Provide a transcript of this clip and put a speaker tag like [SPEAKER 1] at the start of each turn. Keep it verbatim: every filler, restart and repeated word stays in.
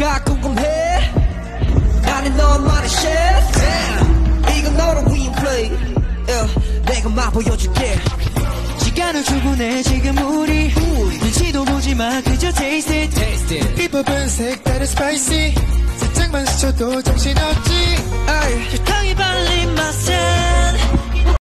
[SPEAKER 1] 뭐가 궁금해 나는 너만의 셰프 이건 너를 위한 플레이 yeah. 내가 맛 보여줄게
[SPEAKER 2] 시간은 충분해 지금 우리 눈치도 보지마 그저 taste it, taste it.
[SPEAKER 3] 비법은 색다른 스파이시 살짝만 스쳐도 정신없지
[SPEAKER 2] 설탕이 발린 맛은